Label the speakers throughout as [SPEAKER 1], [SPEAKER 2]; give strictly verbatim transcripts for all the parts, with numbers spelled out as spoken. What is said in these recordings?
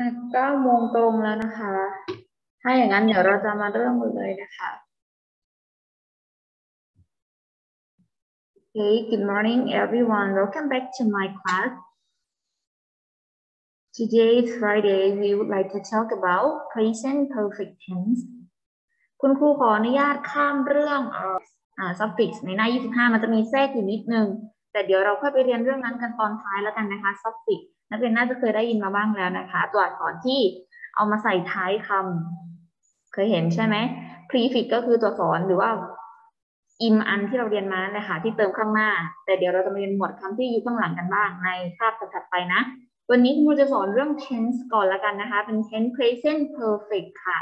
[SPEAKER 1] เก้าโมงตรงแล้วนะคะ ถ้าอย่างนั้นเดี๋ยวเราจะมาเริ่มกันเลยนะคะ Okay, good morning everyone. Welcome back to my class. Today is Friday. We would like to talk about present perfect tense. คุณครูขออนุญาตข้ามเรื่องเอ่ออ่า suffix ในหน้ายี่สิบห้ามันจะมีแทรกอยู่นิดนึงแต่เดี๋ยวเราค่อยไปเรียนเรื่องนั้นกันตอนท้ายแล้วกันนะคะ suffix นักเรียนน่าจะเคยได้ยินมาบ้างแล้วนะคะตัวอักษรที่เอามาใส่ท้ายคำเคยเห็นใช่ไหม prefix ก็คือตัวอักษรหรือว่าอิมอันที่เราเรียนมาเลยค่ะที่เติมข้างหน้าแต่เดี๋ยวเราจะมาเรียนหมวดคำที่อยู่ข้างหลังกันบ้างในคาบถัดไปนะวันนี้คุณครูจะสอนเรื่อง tense ก่อนละกันนะคะเป็น tense present perfect ค่ะ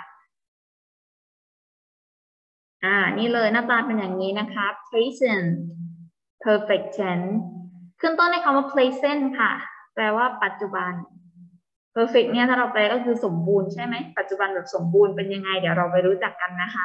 [SPEAKER 1] อ่านี่เลยหน้าตาเป็นอย่างนี้นะคะ present perfect tense ขึ้นต้นในคำว่า present ค่ะแปลว่าปัจจุบัน perfect เนี่ยถ้าเราแปลก็คือสมบูรณ์ใช่ไหมปัจจุบันแบบสมบูรณ์เป็นยังไงเดี๋ยวเราไปรู้จักกันนะคะ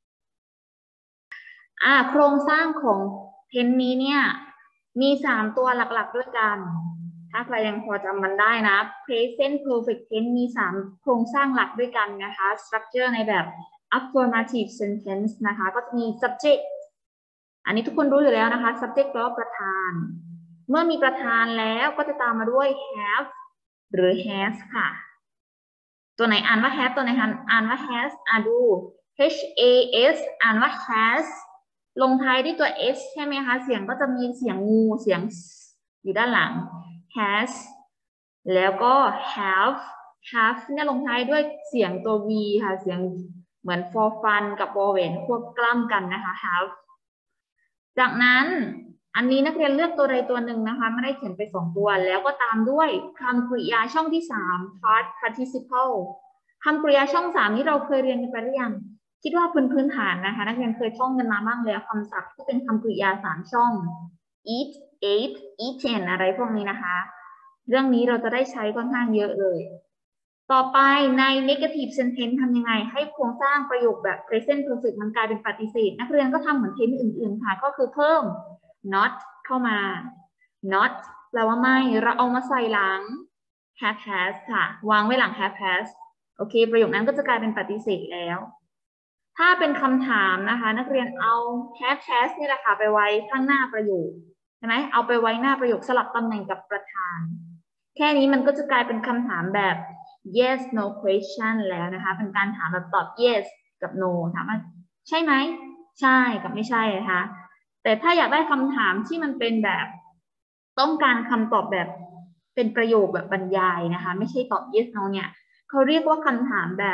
[SPEAKER 1] อ่าโครงสร้างของเทนนี้เนี่ยมีสามตัวหลักๆด้วยกันถ้าใครยังพอจำมันได้นะ present perfect tense มีสามโครงสร้างหลักด้วยกันนะคะ structure ในแบบ affirmative sentence นะคะก็จะมี subject อันนี้ทุกคนรู้อยู่แล้วนะคะ subject แปลว่าประธานเมื่อมีประธานแล้วก็จะตามมาด้วย have หรือ has ค่ะตัวไหนอ่านว่า have ตัวไหนอ่านว่า has อ่านดู h a s อ่านว่า has ลงท้ายด้วยตัว s ใช่ไหมคะเสียงก็จะมีเสียงงูเสียงอยู่ด้านหลัง has แล้วก็ have have เนี่ยลงท้ายด้วยเสียงตัว v ค่ะเสียงเหมือน for fun กับวอลเวนควบกล้ำกันนะคะ have จากนั้นอันนี้นักเรียนเลือกตัวใดตัวหนึ่งนะคะไม่ได้เขียนไปสองตัวแล้วก็ตามด้วยคำกริยาช่องที่สาม past participle คำกริยาช่องสามนี้เราเคยเรียนกันไปหรือยังคิดว่าพื้นพื้นฐานนะคะนักเรียนเคยท่องกันมาบ้างแล้วคำศัพท์ที่เป็นคำกริยาสามช่อง eat ate eaten อะไรพวกนี้นะคะเรื่องนี้เราจะได้ใช้ค่อนข้างเยอะเลยต่อไปใน negative sentence ทำยังไงให้โครงสร้างประโยคแบบ present perfect มันกลายเป็นปฏิเสธนักเรียนก็ทำเหมือนเทนอื่นๆค่ะก็คือเพิ่ม not เข้ามา not แปลว่าไม่เราเอามาใส่หลัง have has ค่ะวางไว้หลัง have has โอเคประโยคนั้นก็จะกลายเป็นปฏิเสธแล้วถ้าเป็นคำถามนะคะนักเรียนเอา have has นี่แหละค่ะไปไว้ข้างหน้าประโยคใช่ไหมเอาไปไว้หน้าประโยคสลับตำแหน่งกับประธานแค่นี้มันก็จะกลายเป็นคำถามแบบ yes no question แล้วนะคะเป็นการถามแบบตอบ yes กับ no ถามว่าใช่ไหมใช่กับไม่ใช่นะคะแต่ถ้าอยากได้คำถามที่มันเป็นแบบต้องการคำตอบแบบเป็นประโยคแบบบรรยายนะคะไม่ใช่ตอบ yes no เนี่ยเขาเรียกว่าคำถามแบบ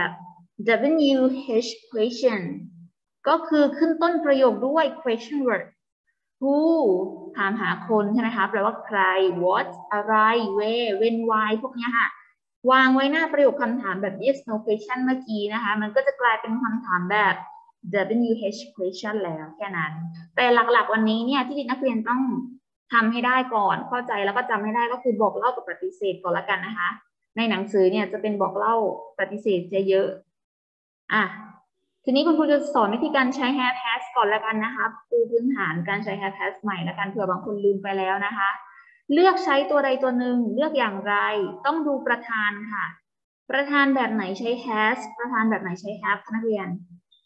[SPEAKER 1] W H question ก็คือขึ้นต้นประโยคด้วย question word who ถามหาคนใช่ไหมคะแปลว่าใคร what อะไร where when why พวกนี้ค่ะวางไว้หน้าประโยคคำถามแบบ yes no question เมื่อกี้นะคะมันก็จะกลายเป็นคำถามแบบ W H question แล้วแค่นั้นแต่หลักๆวันนี้เนี่ยที่นักเรียนต้องทำให้ได้ก่อนเข้าใจแล้วก็จำให้ได้ก็คือบอกเล่ากับปฏิเสธก่อนละกันนะคะในหนังสือเนี่ยจะเป็นบอกเล่าปฏิเสธจะเยอะอ่ะทีนี้คุณครูจะสอนวิธีการใช้ have has ก่อนละกันนะคะปูพื้นฐานการใช้ have has ใหม่ละกันเผื่อบางคนลืมไปแล้วนะคะเลือกใช้ตัวใดตัวหนึ่งเลือกอย่างไรต้องดูประธานค่ะประธานแบบไหนใช้ has ประธานแบบไหนใช้ have นักเรียน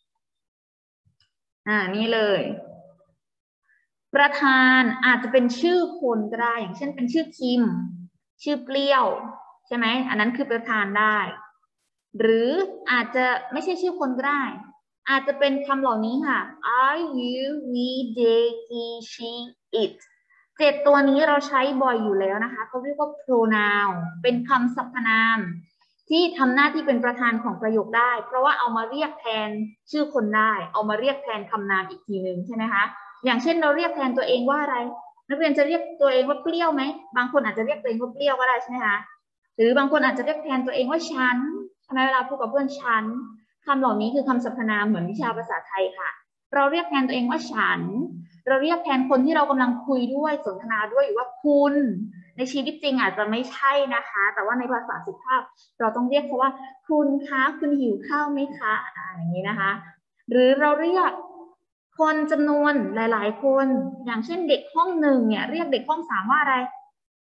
[SPEAKER 1] อ่านี่เลยประธานอาจจะเป็นชื่อคนก็ได้อย่างเช่นเป็นชื่อคิมชื่อเปรี้ยวใช่ไหมอันนั้นคือประธานได้หรืออาจจะไม่ใช่ชื่อคนก็ได้อาจจะเป็นคำเหล่านี้ค่ะ I you we they he she it เจ็ดตัวนี้เราใช้บ่อยอยู่แล้วนะคะเขาเรียกว่า pronoun เป็นคำสรรพนามที่ทำหน้าที่เป็นประธานของประโยคได้เพราะว่าเอามาเรียกแทนชื่อคนได้เอามาเรียกแทนคำนามอีกทีหนึ่งใช่ไหมคะอย่างเช่นเราเรียกแทนตัวเองว่าอะไรนักเรียนจะเรียกตัวเองว่าเปรี้ยวไหมบางคนอาจจะเรียกตัวเองว่าเปรี้ยวก็ได้ใช่ไหมคะหรือบางคนอาจจะเรียกแทนตัวเองว่าฉันทำไมเวลาพูดกับเพื่อนฉันคำเหล่านี้คือคำสรรพนามเหมือนวิชาภาษาไทยค่ะเราเรียกแทนตัวเองว่าฉันเราเรียกแทนคนที่เรากำลังคุยด้วยสนทนาด้วยว่าคุณในชีวิตจริงอาจจะไม่ใช่นะคะแต่ว่าในภาษาสุภาพเราต้องเรียกเขาว่าคุณคะคุณหิวข้าวไหมคะอย่างนี้นะคะหรือเราเรียกคนจำนวนหลายๆคนอย่างเช่นเด็กห้องหนึ่งเนี่ยเรียกเด็กห้องสามว่าอะไร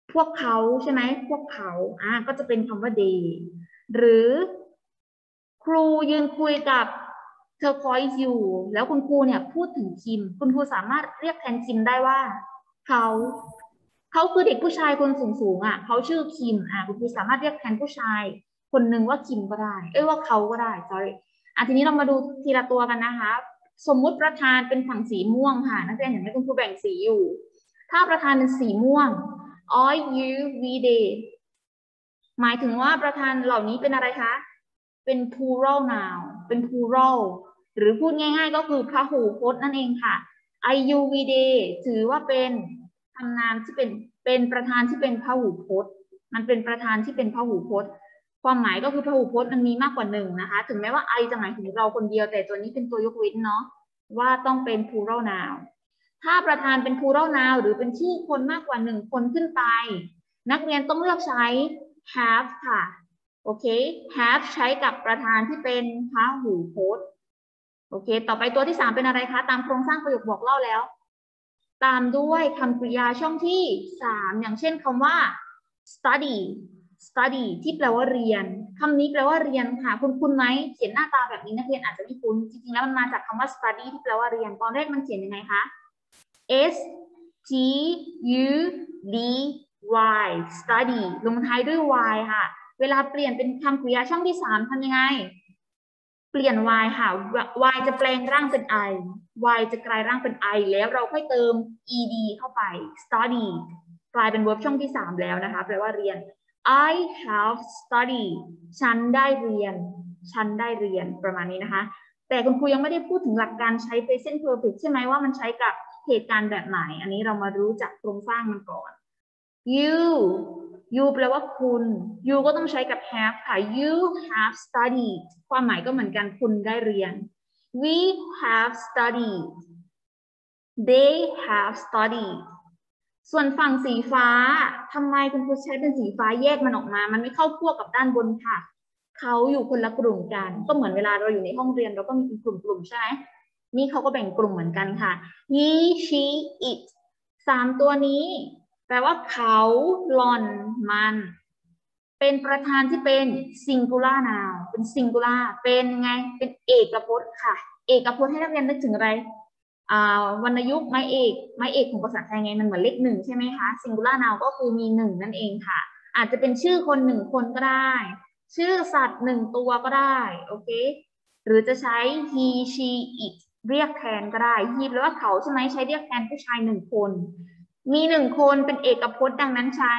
[SPEAKER 1] พวกเขาใช่ไหมพวกเขาอ่าก็จะเป็นคำว่า they หรือครูยืนคุยกับเธอคอยอยู่แล้วคุณครูเนี่ยพูดถึงคิมคุณครูสามารถเรียกแทนคิมได้ว่าเขาเขาคือเด็กผู้ชายคนสูงสูงอ่ะเขาชื่อคิมอ่ะคุณครูสามารถเรียกแทนผู้ชายคนหนึ่งว่าคิมก็ได้เอ้ยว่าเขาก็ได้ sorry อ่ะทีนี้เรามาดูทีละตัวกันนะคะสมมุติประธานเป็นฝั่งสีม่วงค่ะนักเรียนเห็นไหมคุณครูแบ่งสีอยู่ถ้าประธานเป็นสีม่วง all you we they หมายถึงว่าประธานเหล่านี้เป็นอะไรคะเป็น plural noun เป็น plural หรือพูดง่ายๆก็คือพหูพจน์นั่นเองค่ะ I you we they ถือว่าเป็นคำนามที่เป็นเป็นประธานที่เป็นพหูพจน์มันเป็นประธานที่เป็นพหูพจน์ความหมายก็คือพหูพจน์มันมีมากกว่าหนึ่งนะคะถึงแม้ว่า I จะหมายถึงเราคนเดียวแต่ตัวนี้เป็นตัวยกเว้นเนาะว่าต้องเป็น plural noun ถ้าประธานเป็น plural noun หรือเป็นชื่อคนมากกว่าหนึ่งคนขึ้นไปนักเรียนต้องเลือกใช้ have ค่ะโอเค have ใช้กับประธานที่เป็นพหูพจน์โอเคต่อไปตัวที่สามเป็นอะไรคะตามโครงสร้างประโยคบอกเล่าแล้วตามด้วยคำกริยาช่องที่สามอย่างเช่นคำว่า study study ที่แปลว่าเรียนคำนี้แปลว่าเรียนค่ะคุณคุ้นไหมเขียนหน้าตาแบบนี้นักเรียนอาจจะไม่คุ้นจริงๆแล้วมันมาจากคำว่า study ที่แปลว่าเรียนตอนแรกมันเขียนยังไงคะ S T U D Y study ลงท้ายด้วย y ค่ะเวลาเปลี่ยนเป็นคำกริยาช่องที่สามทำยังไงเปลี่ยน y ค่ะ y จะแปลงร่างเป็น i y จะกลายร่างเป็น i แล้วเราค่อยเติม ed เข้าไป study กลายเป็น verb ช่องที่สามแล้วนะคะแปลว่าเรียน I have studied ฉันได้เรียนฉันได้เรียนประมาณนี้นะคะแต่คุณครูยังไม่ได้พูดถึงหลักการใช้ present perfect ใช่ไหมว่ามันใช้กับเหตุการณ์แบบไหนอันนี้เรามารู้จักโครงสร้างมันก่อน you you แปลว่าคุณ you ก็ต้องใช้กับ have ค่ะ you have studied ความหมายก็เหมือนกันคุณได้เรียน we have studied they have studied ส่วนฝั่งสีฟ้าทำไมคุณครูใช้เป็นสีฟ้าแยกมันออกมามันไม่เข้าพวกกับด้านบนค่ะเขาอยู่คนละกลุ่มกันก็เหมือนเวลาเราอยู่ในห้องเรียนเราก็มีกลุ่มๆใช่ไหมนี่เขาก็แบ่งกลุ่มเหมือนกันค่ะ he she it สามตัวนี้แปลว่าเขาหล่อนมันเป็นประธานที่เป็น singular noun เป็น singular เป็นไงเป็นเอกพจน์ค่ะเอกพจน์ให้นักเรียนนึกถึงอะไรวรรณยุกต์ไม้เอกไม้เอกของภาษาไทยไงมันเหมือนเลขหนึ่งใช่ไหมคะ singular noun ก็คือมีหนึ่งนั่นเองค่ะอาจจะเป็นชื่อคนหนึ่งคนก็ได้ชื่อสัตว์หนึ่งตัวก็ได้โอเคหรือจะใช้ he she it เรียกแทนก็ได้ he แปลว่าเขาใช่ไหมใช้เรียกแทนผู้ชายหนึ่งคนมีหนึ่งคนเป็นเอกพจน์ดังนั้นใช้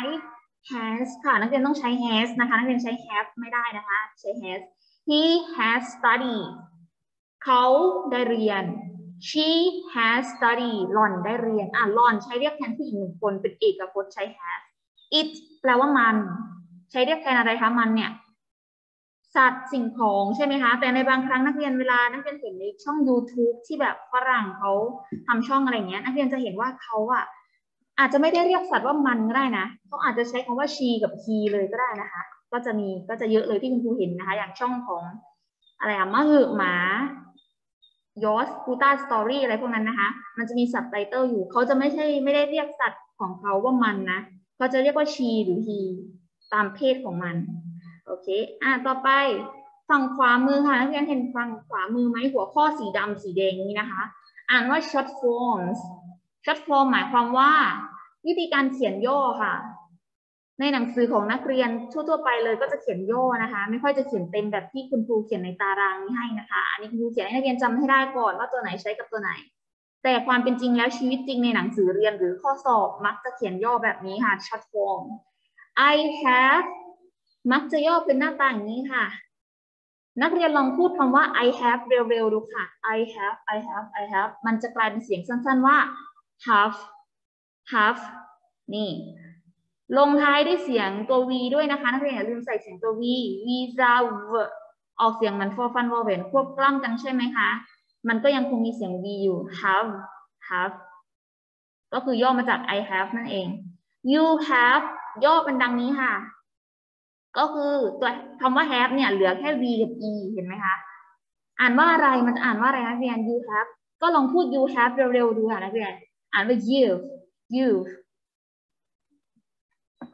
[SPEAKER 1] has ค่ะนักเรียนต้องใช้ has นะคะนักเรียนใช้ have ไม่ได้นะคะใช้ has he has studied เขาได้เรียน she has studied หล่อนได้เรียนอ่ะหล่อนใช้เรียกแทนผู้หญิงหนึ่งคนเป็นเอกพจน์ใช้ has it แปลว่ามันใช้เรียกแทนอะไรคะมันเนี่ยสัตว์สิ่งของใช่ไหมคะแต่ในบางครั้งนักเรียนเวลานักเรียนเห็นในช่อง YouTube ที่แบบฝรั่งเขาทำช่องอะไรเงี้ยนักเรียนจะเห็นว่าเขาอะอาจจะไม่ได้เรียกสัตว์ว่ามันก็ได้นะเขาอาจจะใช้คำว่า she กับ he เลยก็ได้นะคะก็จะมีก็จะเยอะเลยที่คุณครูเห็นนะคะอย่างช่องของอะไรอะมะหือหมายอสกูต้าสตอรี่อะไรพวกนั้นนะคะมันจะมีซับไตเติลอยู่เขาจะไม่ใช่ไม่ได้เรียกสัตว์ของเขาว่ามันนะเขาจะเรียกว่า she หรือ he ตามเพศของมันโอเคอ่ะต่อไปฝั่งขวามือค่ะนักเรียนเห็นฝั่งขวามือไหมหัวข้อสีดำสีแดงนี้นะคะอ่านว่า short forms short form หมายความว่าวิธีการเขียนย่อค่ะในหนังสือของนักเรียนทั่วๆไปเลยก็จะเขียนย่อนะคะไม่ค่อยจะเขียนเต็มแบบที่คุณครูเขียนในตารางนี้ให้นะคะอันนี้คุณครูเขียนให้นักเรียนจำให้ได้ก่อนว่าตัวไหนใช้กับตัวไหนแต่ความเป็นจริงแล้วชีวิตจริงในหนังสือเรียนหรือข้อสอบมักจะเขียนย่อแบบนี้ค่ะ short form I have มักจะย่อเป็นหน้าตาอย่างนี้ค่ะนักเรียนลองพูดคำว่า I have เร็วๆดูค่ะ I have I have I have มันจะกลายเป็นเสียงสั้นๆว่า have have นี่ลงท้ายด้วยเสียงตัว v ด้วยนะคะนักเรียนอย่าลืมใส่เสียงตัว v visa v ออกเสียงมันฟอฟันวอเวนควบกล้ำกันใช่ไหมคะมันก็ยังคงมีเสียง v อยู่ have have ก็คือย่อมาจาก I have นั่นเอง you have ย่อเป็นดังนี้ค่ะก็คือตัวคำว่า have เนี่ยเหลือแค่ v กับ e เห็นไหมคะอ่านว่าอะไรมันจะอ่านว่าอะไรนักเรียน you have ก็ลองพูด you have เร็วๆดูค่ะนักเรียนอ่านว่า you you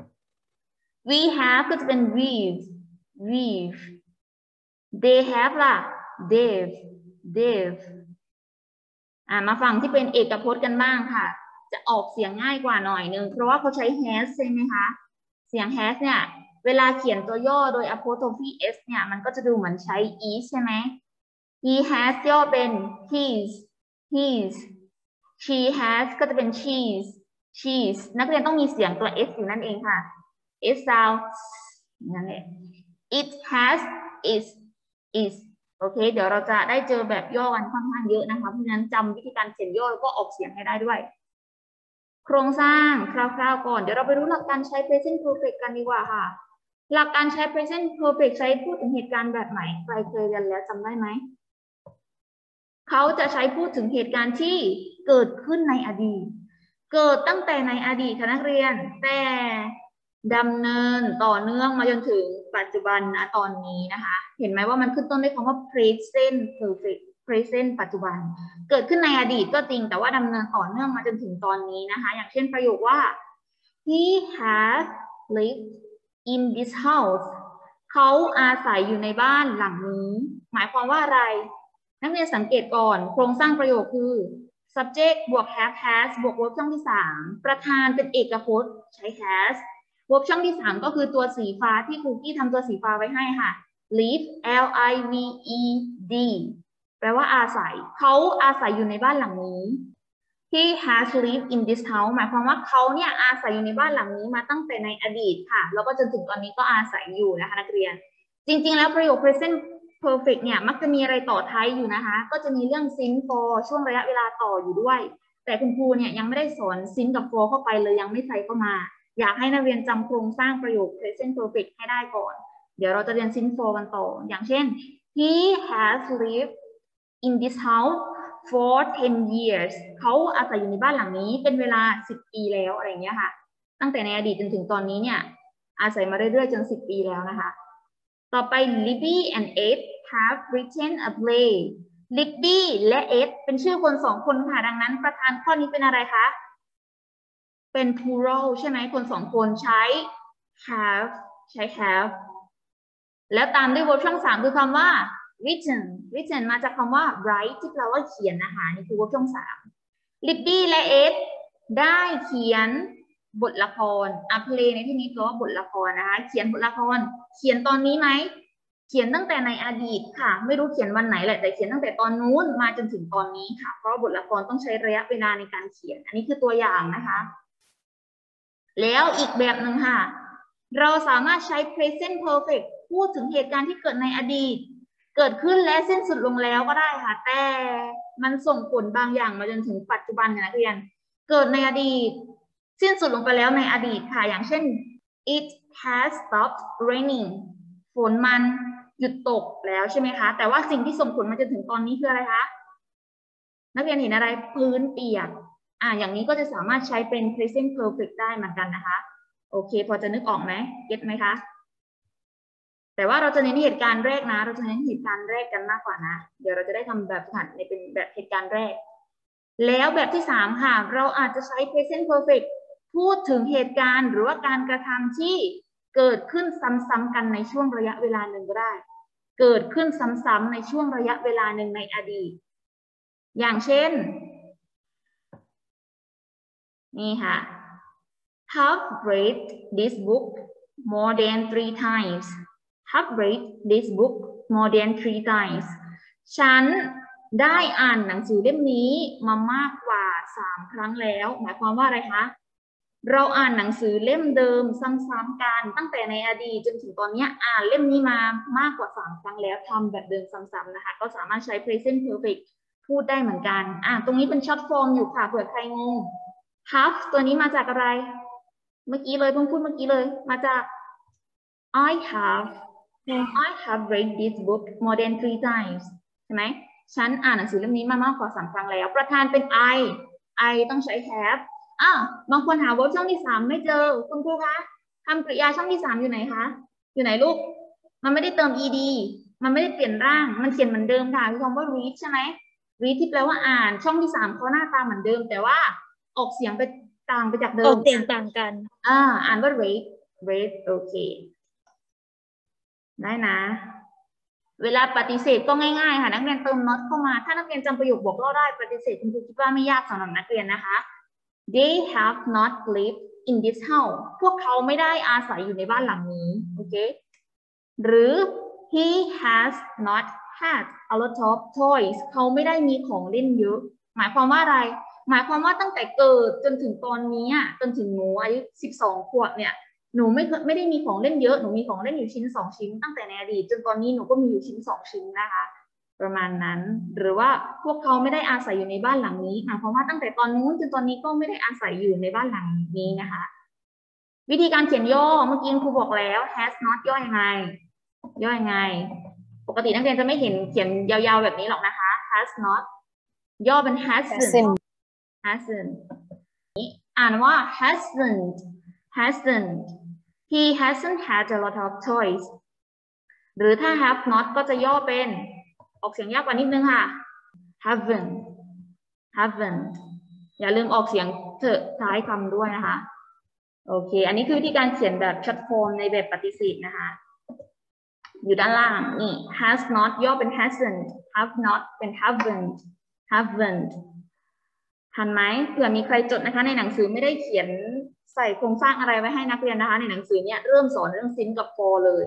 [SPEAKER 1] we have ก็จะเป็น we've we've they have ล่ะ they've they've อ่ามาฟังที่เป็นเอกพจน์กันบ้างค่ะจะออกเสียงง่ายกว่าหน่อยนึงเพราะว่าเขาใช้ has ใช่ไหมคะเสียง has เนี่ยเวลาเขียนตัวย่อโดย apostrophe s เนี่ยมันก็จะดูเหมือนใช้ is ใช่ไหม he has ย่อเป็น his his she has ก็จะเป็น she's she's นักเรียนต้องมีเสียงตัว s อยู่นั่นเองค่ะ s sound นั่นแหละ it has is is โอเคเดี๋ยวเราจะได้เจอแบบย่อกันค่อนข้างเยอะนะคะเพราะฉะนั้นจำวิธีการเขียนย่อแล้วก็ออกเสียงให้ได้ด้วยโครงสร้างคร่าวๆก่อนเดี๋ยวเราไปรู้หลักการใช้ present perfect กันดีกว่าค่ะหลักการใช้ present perfect ใช้พูดถึงเหตุการณ์แบบไหนใครเคยเรียนแล้วจำได้ไหมเขาจะใช้พูดถึงเหตุการณ์ที่เกิดขึ้นในอดีตเกิดตั้งแต่ในอดีตค่ะนักเรียนแต่ดำเนินต่อเนื่องมาจนถึงปัจจุบันนะตอนนี้นะคะเห็นไหมว่ามันขึ้นต้นด้วยคำว่า present perfect present ปัจจุบันเกิดขึ้นในอดีตก็จริงแต่ว่าดำเนินต่อเนื่องมาจนถึงตอนนี้นะคะอย่างเช่นประโยคว่า he has lived in this house เขาอาศัยอยู่ในบ้านหลังนี้หมายความว่าอะไรนักเรียนสังเกตก่อนโครงสร้างประโยคคือ subject บวก have has บวก verb ช่องที่สามประธานเป็นเอกพจน์ใช้ has verb ช่องที่สามก็คือตัวสีฟ้าที่ครูกี้ทำตัวสีฟ้าไว้ให้ค่ะ live l i v e d แปลว่าอาศัยเขาอาศัยอยู่ในบ้านหลังนี้ he has lived in this house หมายความว่าเขาเนี่ยอาศัยอยู่ในบ้านหลังนี้มาตั้งแต่ในอดีตค่ะแล้วก็จนถึงตอนนี้ก็อาศัยอยู่นะคะนักเรียนจริงๆแล้วประโยค present perfect เนี่ยมักจะมีอะไรต่อท้ายอยู่นะคะก็จะมีเรื่อง since for ช่วงระยะเวลาต่ออยู่ด้วยแต่คุณครูเนี่ยยังไม่ได้สอน since กับ for เข้าไปเลยยังไม่ใส่เข้ามาอยากให้นักเรียนจำโครงสร้างประโยค present perfect ให้ได้ก่อนเดี๋ยวเราจะเรียน since for กันต่ออย่างเช่น he has lived in this house for ten years เขาอาศัยอยู่ในบ้านหลังนี้เป็นเวลาสิบปีแล้วอะไรอย่างเงี้ยค่ะตั้งแต่ในอดีตจนถึงตอนนี้เนี่ยอาศัยมาเรื่อยๆจนสิบปีแล้วนะคะต่อไป Libby and Ed have written a play Libby และ Ed เป็นชื่อคนสองคนค่ะดังนั้นประธานข้อนี้เป็นอะไรคะเป็น plural ใช่ไหมคนสองคนใช้ have ใช้ have แล้วตามด้วย verb ช่องสามคือคำว่า written written มาจากคำว่า write ที่แปลว่าเขียนนะคะนี่คือ verb ช่องสาม Libby และ Ed ได้เขียนบทละครอ่ะ play ในที่นี้แปลว่าบทละครนะคะเขียนบทละครเขียนตอนนี้ไหมเขียนตั้งแต่ในอดีตค่ะไม่รู้เขียนวันไหนแหละแต่เขียนตั้งแต่ตอนนู้นมาจนถึงตอนนี้ค่ะเพราะบทละครต้องใช้ระยะเวลาในการเขียนอันนี้คือตัวอย่างนะคะแล้วอีกแบบหนึ่งค่ะเราสามารถใช้ present perfect พูดถึงเหตุการณ์ที่เกิดในอดีตเกิดขึ้นและสิ้นสุดลงแล้วก็ได้ค่ะแต่มันส่งผลบางอย่างมาจนถึงปัจจุบันนักเรียนเกิดในอดีตสิ้นสุดลงไปแล้วในอดีตค่ะอย่างเช่น it has stopped raining ฝนมันหยุดตกแล้วใช่ไหมคะแต่ว่าสิ่งที่ส่งผลมาจนถึงตอนนี้คืออะไรคะนักเรียนเห็นอะไรพื้นเปียกอ่าอย่างนี้ก็จะสามารถใช้เป็น present perfect ได้เหมือนกันนะคะโอเคพอจะนึกออกไหมเก็ตไหมคะแต่ว่าเราจะเน้นเหตุการณ์แรกนะเราจะเน้นเหตุการณ์แรกกันมากกว่านะเดี๋ยวเราจะได้ทำแบบฝึกหัดในเป็นแบบเหตุการณ์แรกแล้วแบบที่สามค่ะเราอาจจะใช้ present perfect พูดถึงเหตุการณ์หรือว่าการกระทำที่เกิดขึ้นซ้ำๆกันในช่วงระยะเวลาหนึ่งก็ได้เกิดขึ้นซ้ำๆในช่วงระยะเวลาหนึ่งในอดีตอย่างเช่นนี่ค่ะ have read this book more than three times have read this book more than three times ฉันได้อ่านหนังสือเล่มนี้มามากกว่าสามครั้งแล้วหมายความว่าอะไรคะเราอ่านหนังสือเล่มเดิมซ้ำๆกันตั้งแต่ในอดีตจนถึงตอนนี้อ่านเล่มนี้มามากกว่าสามครั้งแล้วทำแบบเดิมซ้ำๆนะคะก็สามารถใช้ present perfect พูดได้เหมือนกันอ่าตรงนี้เป็น short form อยู่ค่ะเผื่อใครงง have ตัวนี้มาจากอะไรเมื่อกี้เลยเพิ่งพูดเมื่อกี้เลยมาจาก I have I have read this book more than three times ใช่ไหมฉันอ่านหนังสือเล่มนี้มามากกว่าสามครั้งแล้วประธานเป็น I I ต้องใช้ have อ้าวบางคนหา verb ช่องที่สามไม่เจอคุณครูคะคำกริยาช่องที่สามอยู่ไหนคะอยู่ไหนลูกมันไม่ได้เติม ed มันไม่ได้เปลี่ยนร่างมันเขียนเหมือนเดิมค่ะคือคำว่า read ใช่ไหม read ที่แปลว่าอ่านช่องที่สามเขาหน้าตาเหมือนเดิมแต่ว่าออกเสียงไปต่างไปจากเดิม
[SPEAKER 2] ออกเสียงต่างกัน
[SPEAKER 1] อ่าอ่านว่า read read โอเคได้นะเวลาปฏิเสธก็ง่ายๆค่ะนักเรียนเติม not เข้ามาถ้านักเรียนจำประโยคบอกเล่าได้ปฏิเสธคุณครูคิดว่าไม่ยากสำหรับนักเรียนนะคะ they have not lived in this house พวกเขาไม่ได้อาศัยอยู่ในบ้านหลังนี้โอเคหรือ he has not had a lot of toys เขาไม่ได้มีของเล่นเยอะหมายความว่าอะไรหมายความว่าตั้งแต่เกิดจนถึงตอนนี้จนถึงหนูอายุสิบสองขวบเนี่ยหนูไม่ไม่ได้มีของเล่นเยอะหนูมีของเล่นอยู่ชิ้นสองชิ้นตั้งแต่ในอดีตจนตอนนี้หนูก็มีอยู่ชิ้นสองชิ้นนะคะประมาณนั้นหรือว่าพวกเขาไม่ได้อาศัยอยู่ในบ้านหลังนี้หมายความว่าตั้งแต่ตอนนู้นจนตอนนี้ก็ไม่ได้อาศัยอยู่ในบ้านหลังนี้นะคะวิธีการเขียนย่อเมื่อกี้ครูบอกแล้ว has not ย่อยังไงย่อยังไงปกตินักเรียนจะไม่เห็นเขียนยาวๆแบบนี้หรอกนะคะ has not ย่อเป็น hasn't hasn't อ่านว่า hasn't hasn't he hasn't had a lot of toys หรือถ้า have not ก็จะย่อเป็นออกเสียงยากกว่านิดนึงค่ะ haven't haven't อย่าลืมออกเสียงเถอะท้ายคำด้วยนะคะโอเคอันนี้คือวิธีการเขียนแบบช็อตฟอร์มในแบบปฏิเสธนะคะอยู่ด้านล่างนี่ has not ย่อเป็น hasn't have not เป็น haven't haven't ทันไหมเผื่อมีใครจดนะคะในหนังสือไม่ได้เขียนใส่โครงสร้างอะไรไว้ให้นักเรียนนะคะในหนังสือเนี่ยเริ่มสอนเรื่อง since กับ for เลย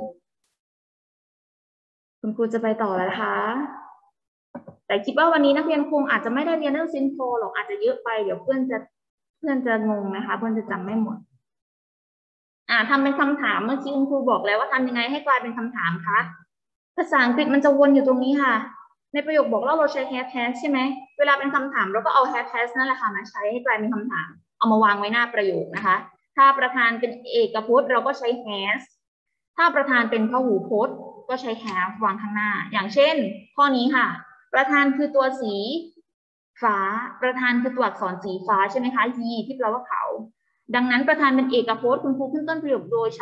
[SPEAKER 1] คุณครูจะไปต่อแล้วนะคะแต่คิดว่าวันนี้นักเรียนคงอาจจะไม่ได้เรียนเรื่อง since for หรอกอาจจะเยอะไปเดี๋ยวเพื่อนจะเพื่อนจะงงนะคะเพื่อนจะจำไม่หมดอ่าทำเป็นคำถามเมื่อกี้คุณครูบอกแล้วว่าทำยังไงให้กลายเป็นคำถามคะภาษาอังกฤษมันจะวนอยู่ตรงนี้ค่ะในประโยคบอกเล่าเราใช้ have has ใช่ไหมเวลาเป็นคำถามเราก็เอา have has นั่นแหละค่ะมาใช้ให้กลายเป็นคำถามเอามาวางไว้หน้าประโยคนะคะถ้าประธานเป็นเอกพจน์เราก็ใช้ has ถ้าประธานเป็นพหูพจน์ก็ใช้ have วางข้างหน้าอย่างเช่นข้อนี้ค่ะประธานคือตัวสีฟ้าประธานคือตัวอักษรสีฟ้าใช่ไหมคะ he ที่แปลว่าเขาดังนั้นประธานเป็นเอกพจน์คุณครูขึ้นต้นประโยคโดยใช้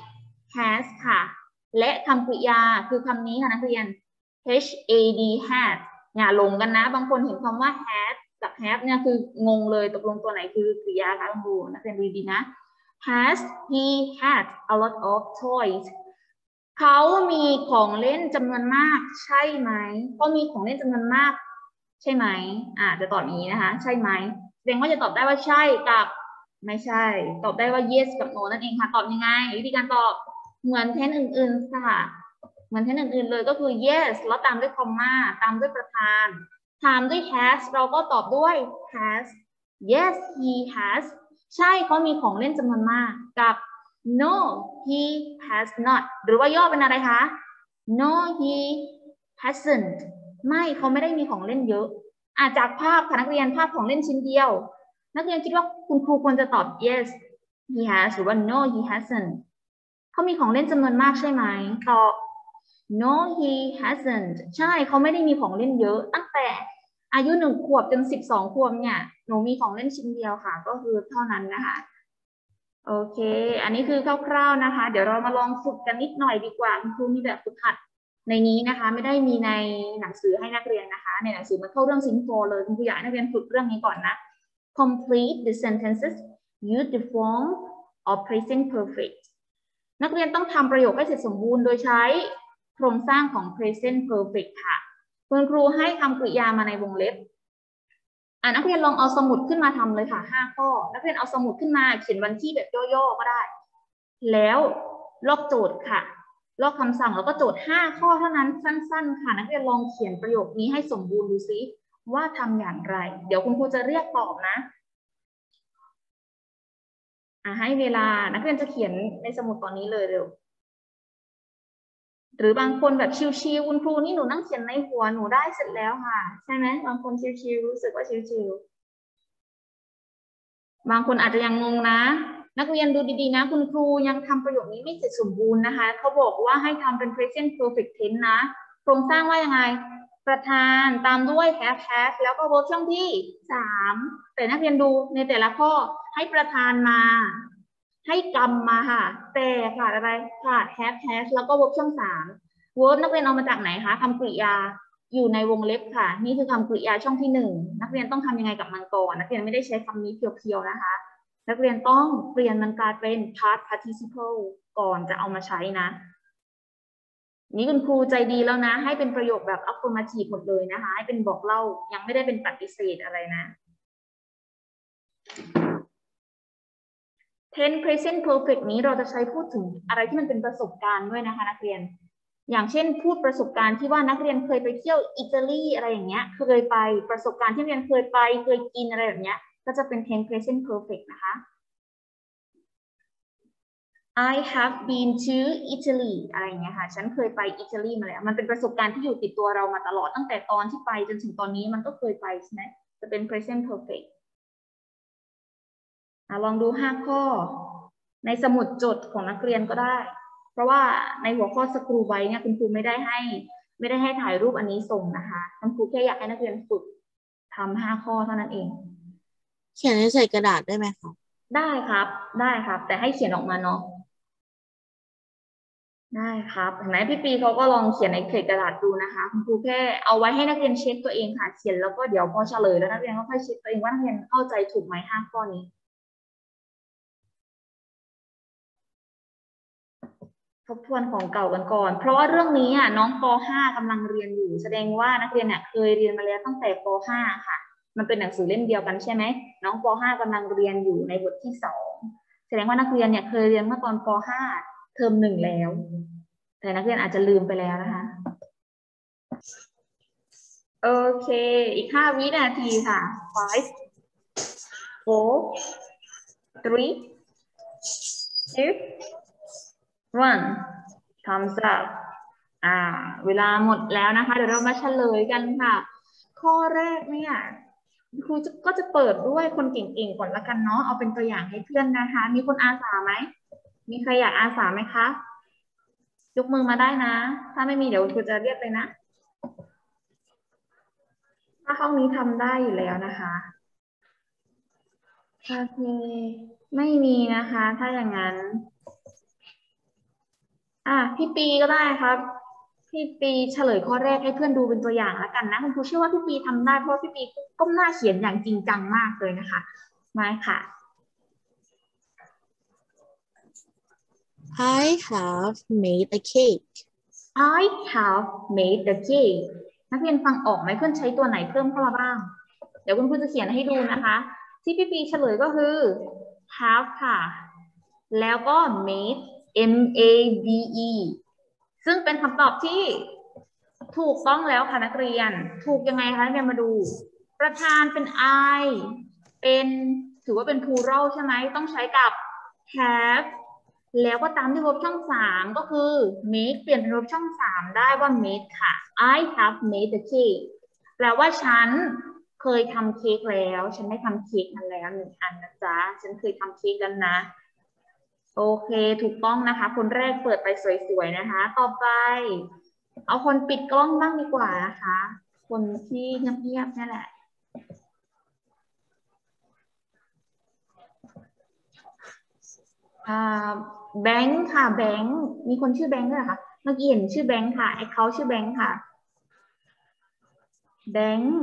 [SPEAKER 1] has ค่ะและคำกริยาคือคำนี้ค่ะนักเรียน h a d had อย่าหลงกันนะบางคนเห็นคำว่า had กับ have เนี่ยคืองงเลยตกลงตัวไหนคือกริยาคะคุณครูนักเรียนดูดีนะ has he had a lot of toys เขามีของเล่นจำนวนมากใช่ไหมเขามีของเล่นจำนวนมากใช่ไหมอ่าจะตอบอย่างนี้นะคะใช่ไหมแสดงว่าจะตอบได้ว่าใช่กับไม่ใช่ตอบได้ว่า yes กับ no นั่นเองค่ะตอบยังไงวิธีการตอบเหมือนเทนอื่นๆค่ะเหมือนเทนอื่นๆเลยก็คือ yes แล้วตามด้วยคอมมาตามด้วยประธานตามด้วย has เราก็ตอบด้วย has yes he has ใช่เขามีของเล่นจำนวนมากกับ no he has not หรือว่าย่อเป็นอะไรคะ no he hasn't ไม่เขาไม่ได้มีของเล่นเยอะอ่ะจากภาพค่ะนักเรียนภาพของเล่นชิ้นเดียวนักเรียนคิดว่าคุณครูควรจะตอบ yes he has หรือว่า no he hasn't เขามีของเล่นจำนวนมากใช่ไหมตอบ no he hasn't ใช่เขาไม่ได้มีของเล่นเยอะตั้งแต่อายุหนึ่งขวบจนสิบสองขวบเนี่ยหนูมีของเล่นชิ้นเดียวค่ะก็คือเท่านั้นนะคะโอเคอันนี้คือคร่าวๆนะคะเดี๋ยวเรามาลองฝึกกันนิดหน่อยดีกว่าคุณครูมีแบบฝึกหัดในนี้นะคะไม่ได้มีในหนังสือให้นักเรียนนะคะในหนังสือมันเข้าเรื่อง since for เลยคุณครูอยากให้นักเรียนฝึกเรื่องนี้ก่อนนะ complete the sentences use the form of present perfect นักเรียนต้องทำประโยคให้เสร็จสมบูรณ์โดยใช้โครงสร้างของ present perfect ค่ะคุณครูให้คำกริยามาในวงเล็บอ่านักเรียนลองเอาสมุดขึ้นมาทำเลยค่ะห้าข้อนักเรียนเอาสมุดขึ้นมาเขียนวันที่แบบย่อๆก็ได้แล้วลอกโจทย์ค่ะลอกคำสั่งแล้วก็โจทย์ห้าข้อเท่านั้นสั้นๆค่ะนักเรียนลองเขียนประโยคนี้ให้สมบูรณ์ดูซิว่าทำอย่างไรเดี๋ยวคุณครูจะเรียกตอบนะอ่าให้เวลานักเรียนจะเขียนในสมุดตอนนี้เลยเร็วหรือบางคนแบบชิวๆคุณครูนี่หนูนั่งเขียนในหัวหนูได้เสร็จแล้วค่ะใช่ไหมบางคนชิวๆรู้สึกว่าชิวๆบางคนอาจจะยังงงนะนักเรียนดูดีๆนะคุณครูยังทำประโยคนี้ไม่เสร็จสมบูรณ์นะคะเขาบอกว่าให้ทำเป็น present perfect tense นะโครงสร้างว่ายังไงประธานตามด้วย have have แล้วก็ verb ช่องที่สามแต่นักเรียนดูในแต่ละข้อให้ประธานมาให้กรรมมาค่ะแต่ขาดอะไรขาด have has แล้วก็ verb ช่องสาม verb นักเรียนเอามาจากไหนคะคำกริยาอยู่ในวงเล็บค่ะนี่คือคำกริยาช่องที่หนึ่งนักเรียนต้องทำยังไงกับมันก่อนนักเรียนไม่ได้ใช้คำนี้เพียวๆนะคะนักเรียนต้องเปลี่ยนมันกลายเป็น past participle ก่อนจะเอามาใช้นะนี่คุณครูใจดีแล้วนะให้เป็นประโยคแบบ affirmative หมดเลยนะคะให้เป็นบอกเล่ายังไม่ได้เป็นปฏิเสธอะไรนะ tense present perfect นี้เราจะใช้พูดถึงอะไรที่มันเป็นประสบการณ์ด้วยนะคะนักเรียนอย่างเช่นพูดประสบการณ์ที่ว่านักเรียนเคยไปเที่ยวอิตาลีอะไรอย่างเงี้ยเคยไปประสบการณ์ที่นักเรียนเคยไปเคยกินอะไรแบบเนี้ยก็จะเป็น tense present perfect นะคะ I have been to Italy อะไรอย่างเงี้ยค่ะฉันเคยไปอิตาลีมาแล้วมันเป็นประสบการณ์ที่อยู่ติดตัวเรามาตลอดตั้งแต่ตอนที่ไปจนถึงตอนนี้มันก็เคยไปใช่ไหมจะเป็น present perfect ลองดูห้าข้อในสมุดจดของนักเรียนก็ได้เพราะว่าในหัวข้อสกรูไว้เนี่ยคุณครูไม่ได้ให้ไม่ได้ให้ถ่ายรูปอันนี้ส่งนะคะคุณครูแค่อยากให้นักเรียนฝึกทำห้าข้อเท่านั้นเอง
[SPEAKER 2] เขียนใส่กระดาษได้ไหมครับ
[SPEAKER 1] ได้ครับได้ครับแต่ให้เขียนออกมาเนาะได้ครับเห็นไหมพี่ปีเขาก็ลองเขียนในเศษกระดาษดูนะคะคุณครูแค่เอาไว้ให้นักเรียนเช็คตัวเองค่ะเขียนแล้วก็เดี๋ยวพอเฉลยแล้วนักเรียนก็ค่อยเช็คตัวเองว่านักเรียนเข้าใจถูกไหมห้าข้อนี้ทบทวนของเก่ากันก่อนเพราะว่าเรื่องนี้อ่ะน้องป ห้ากำลังเรียนอยู่แสดงว่านักเรียนเนี่ยเคยเรียนมาแล้วตั้งแต่ป ห้าค่ะมันเป็นหนังสือเล่มเดียวกันใช่ไหมน้องป ห้ากำลังเรียนอยู่ในบทที่สองแสดงว่านักเรียนเนี่ยเคยเรียนเมื่อตอนป ห้าเทอมหนึ่งแล้วแต่นักเรียนอาจจะลืมไปแล้วนะคะโอเคอีกห้าวินาทีค่ะ five four three two one thumbs up อ่าเวลาหมดแล้วนะคะเดี๋ยวเรามาเฉลยกันค่ะข้อแรกเนี่ยครูก็จะเปิดด้วยคนเก่งๆก่อนละกันเนาะเอาเป็นตัวอย่างให้เพื่อนนะคะมีคนอาสาไหมมีใครอยากอาสาไหมคะยกมือมาได้นะถ้าไม่มีเดี๋ยวครูจะเรียกเลยนะถ้าห้องนี้ทำได้อยู่แล้วนะคะโอเคไม่มีนะคะถ้าอย่างนั้นอ่ะพี่ปีก็ได้ครับพี่ปีเฉลยข้อแรกให้เพื่อนดูเป็นตัวอย่างแล้วกันนะคุณครูเชื่อว่าพี่ปีทำได้เพราะพี่ปีก้มหน้าเขียนอย่างจริงจังมากเลยนะคะมาค่ะ
[SPEAKER 2] I have made a cake
[SPEAKER 1] I have made the cake นักเรียนฟังออกไหมเพื่อนใช้ตัวไหนเพิ่มเข้ามาบ้างเดี๋ยวคุณครูจะเขียนให้ดูนะคะที่พี่ปีเฉลยก็คือ have ค่ะแล้วก็ made M A D E ซึ่งเป็นคำตอบที่ถูกต้องแล้วค่ะนักเรียนถูกยังไงคะนักเรียนมาดูประธานเป็น I เป็นถือว่าเป็น plural ใช่ไหมต้องใช้กับ have แล้วก็ตามด้วย verb ช่องสามก็คือ make เปลี่ยนเป็น verb ช่องสามได้ว่า made ค่ะ I have made the cake แปลว่าฉันเคยทำเค้กแล้วฉันได้ทำเค้กมาแล้วหนึ่งอันนะจ๊ะฉันเคยทำเค้กแล้วนะโอเคถูกต้องนะคะคนแรกเปิดไปสวยๆนะคะต่อไปเอาคนปิดกล้องบ้างดีกว่านะคะคนที่เงียบๆนี่แหละแบงค์ค่ะแบงค์มีคนชื่อแบงค์ด้วยเหรอคะเมื่อกี้เห็นชื่อแบงค์ค่ะไอ้เขาชื่อแบงค์ค่ะแบงค์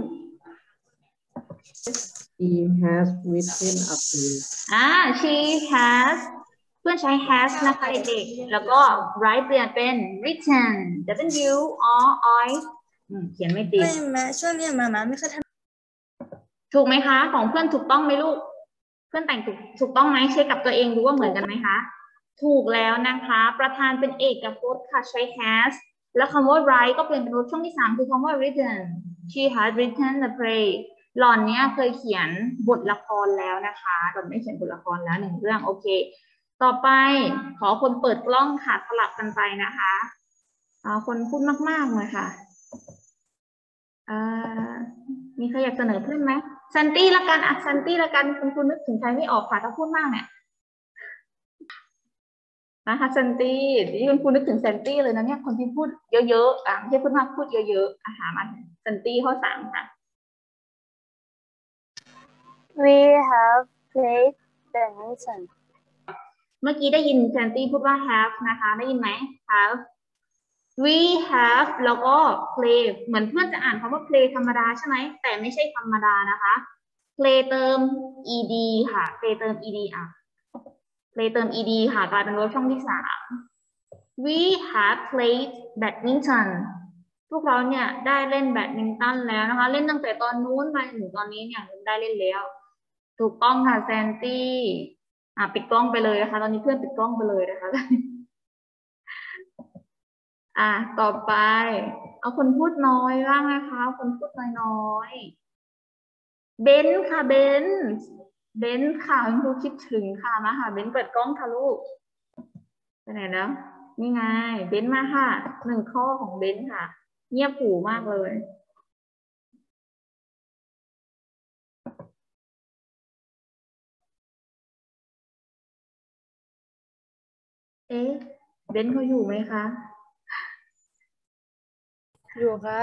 [SPEAKER 3] She has written a piece
[SPEAKER 1] อ่า she has เพื่อนใช้ has นะคะเด็กๆแล้วก็ write เปลี่ยนเป็น written W R I เขียนไม่ติด
[SPEAKER 4] แม่ช่วงนี้มาม่าไม่เคยทำ
[SPEAKER 1] ถูกไหมคะของเพื่อนถูกต้องไหมลูกเพื่อนแต่งถูกถูกต้องไหมเช็คกับตัวเองดูว่าเหมือนกันไหมคะถูกแล้วนะคะประธานเป็นเอกกับพจน์ค่ะใช้ has แล้วคำว่า write ก็เปลี่ยนเป็น verb ช่องที่สามคือคำว่า written she has written the play หล่อนเนี้ยเคยเขียนบทละครแล้วนะคะหล่อนไม่เขียนบทละครแล้วหนึ่งเรื่องโอเคต่อไปขอคนเปิดกล้องค่ะสลับกันไปนะคะคนพูดมากๆเลยค่ะมีใครอยากเสนอเพิ่มไหมซันตี้ละกันอ่ะซันตี้ละกันคุณคุณนึกถึงใครไม่ออกค่ะถ้าพูดมากเนี่ยนะคะซันตี้ที่คุณคุณนึกถึงซันตี้เลยนะเนี่ยคนที่พูดเยอะๆอ่ะไม่ใช่พูดมากพูดเยอะๆอาหารมาซันตี้ข้อสามค่ะ
[SPEAKER 4] We have played badminton
[SPEAKER 1] เมื่อกี้ได้ยินซันตี้พูดว่า have นะคะได้ยินไหม have we have แล้วก็ play เหมือนเพื่อนจะอ่านคำว่า play ธรรมดาใช่ไหมแต่ไม่ใช่ธรรมดานะคะ play เติม ed ค่ะ play เติม ed อ่ะ play เติม ed ค่ะกลายเป็น verb ช่องที่สาม we have played badminton พวกเราเนี่ยได้เล่นแบดมินตันแล้วนะคะเล่นตั้งแต่ตอนนู้นมาถึงตอนนี้เนี่ยได้เล่นแล้วถูกต้องค่ะแซนตี้อ่ะปิดกล้องไปเลยนะคะตอนนี้เพื่อนปิดกล้องไปเลยนะคะอ่ะต่อไปเอาคนพูดน้อยบ้างนะคะคนพูดน้อยๆเบนค่ะเบนเบนค่ะคุณครูคิดถึงค่ะมาค่ะเบนเปิดกล้องค่ะลูกไปไหนแล้วนี่ไงเบนมาค่ะหนึ่งข้อของเบนค่ะเงียบหูมากเลยเอ๊ะเบนเขาอยู่ไหมคะ
[SPEAKER 4] อยู่ครับ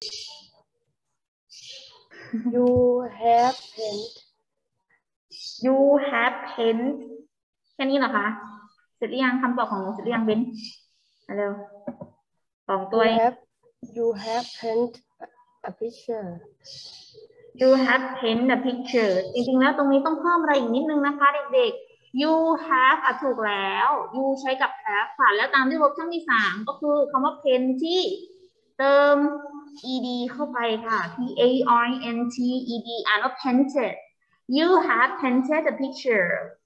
[SPEAKER 4] You have paint
[SPEAKER 1] you have paint แค่นี้เหรอคะเสร็จหรือยังคำตอบของหนูเสร็จหรือยังเบนมาเร็วสองตัว
[SPEAKER 4] You have You have paint a picture
[SPEAKER 1] you have paint the picture จริงๆแล้วตรงนี้ต้องเพิ่มอะไรอีกนิดนึงนะคะเด็กๆ you have อ่ะถูกแล้ว you ใช้กับ have ค่ะแล้วตามด้วย verb ช่องที่สามก็คือคำว่า paint ที่เติม ed เข้าไปค่ะ p a i n t e d อ่านว่า painted you have painted the picture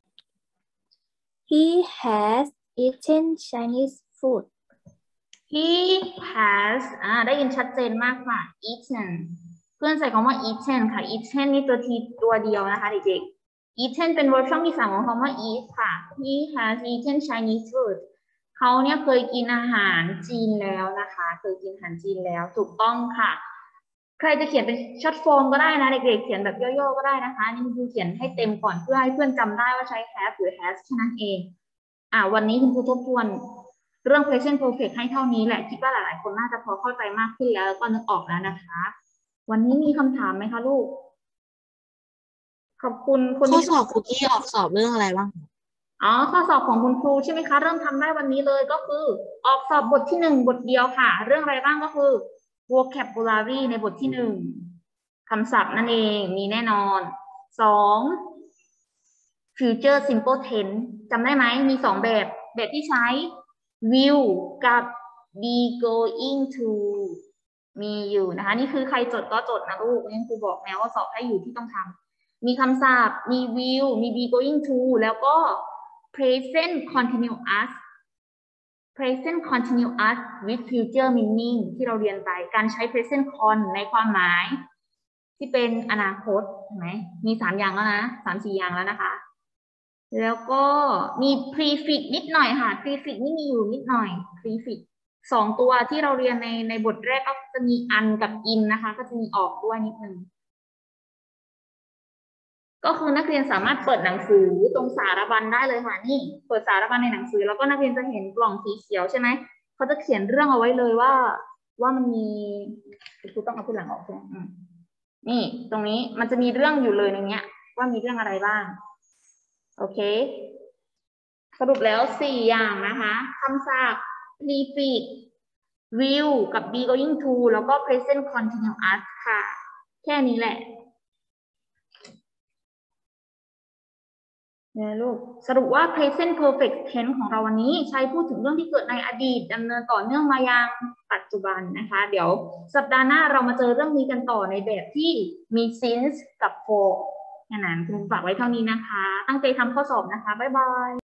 [SPEAKER 4] He has eaten Chinese food
[SPEAKER 1] he has อ่าได้ยินชัดเจนมากค่ะ eaten เพื่อนใส่คำว่า eaten ค่ะ eaten นี่ตัวทีตัวเดียวนะคะเด็กๆ eaten เป็น verb ช่องที่สามของคำว่า eat ค่ะ he has eaten Chinese food เขาเนี่ยเคยกินอาหารจีนแล้วนะคะเคยกินอาหารจีนแล้วถูกต้องค่ะใครจะเขียนเป็นช็อตฟอร์มก็ได้นะเด็กๆเขียนแบบย่อๆก็ได้นะคะนี่คือเขียนให้เต็มก่อนเพื่อให้เพื่อนจำได้ว่าใช้ have หรือ has แค่นั้นเองอ่าวันนี้คุณครูทบทวนเรื่อง present perfect ให้เท่านี้แหละคิดว่าหลายๆคนน่าจะพอเข้าใจมากขึ้นแล้วก็นึกออกแล้วนะคะวันนี้มีคำถามไหมคะลูกขอบคุณคน
[SPEAKER 2] ข้อ
[SPEAKER 1] ที่
[SPEAKER 2] สอบคุกกี้ออกสอบเรื่องอะไรบ้าง
[SPEAKER 1] อ๋อข้อสอบของคุณครูใช่ไหมคะเริ่มทำได้วันนี้เลยก็คือออกสอบบทที่หนึ่งบทเดียวค่ะเรื่องอะไรบ้างก็คือ vocabulary ในบทที่หนึ่งคำศัพท์นั่นเองมีแน่นอนสอง future simple tense จำได้ไหมมีสองแบบแบบที่ใช้ will กับ be going to มีอยู่นะคะนี่คือใครจดก็จดนะลูกนี่ครูบอกแล้วว่าสอบให้อยู่ที่ต้องทำมีคำศัพท์มี will มี be going to แล้วก็ present continuous present continuous with future meaning ที่เราเรียนไปการใช้ present con ในความหมายที่เป็นอนาคตเห็นไหมมีสามอย่างแล้วนะสามสี่อย่างแล้วนะคะแล้วก็มี prefix นิดหน่อยค่ะ prefix นี่มีอยู่นิดหน่อย prefix สองตัวที่เราเรียนในในบทแรกก็จะมี un กับ in นะคะก็จะมีออกด้วยนิดนึงก็คือนักเรียนสามารถเปิดหนังสือตรงสารบัญได้เลยค่ะนี่เปิดสารบัญในหนังสือแล้วก็นักเรียนจะเห็นกล่องสีเขียวใช่ไหมเขาจะเขียนเรื่องเอาไว้เลยว่าว่ามันมีครูต้องเอาขึ้นหลังออกใช่ไหมนี่ตรงนี้มันจะมีเรื่องอยู่เลยในเนี้ยว่ามีเรื่องอะไรบ้างโอเคสรุปแล้วสี่อย่างนะคะคำศัพท์ prefix will กับ be going to แล้วก็ present continuous ค่ะแค่นี้แหละเนี่ยลูกสรุปว่า present perfect tense ของเราวันนี้ใช้พูดถึงเรื่องที่เกิดในอดีตดำเนินต่อเนื่องมายังปัจจุบันนะคะเดี๋ยวสัปดาห์หน้าเรามาเจอเรื่องนี้กันต่อในแบบที่มี since กับ for แค่นั้นคุณฝากไว้เท่านี้นะคะตั้งใจทำข้อสอบนะคะบ๊ายบาย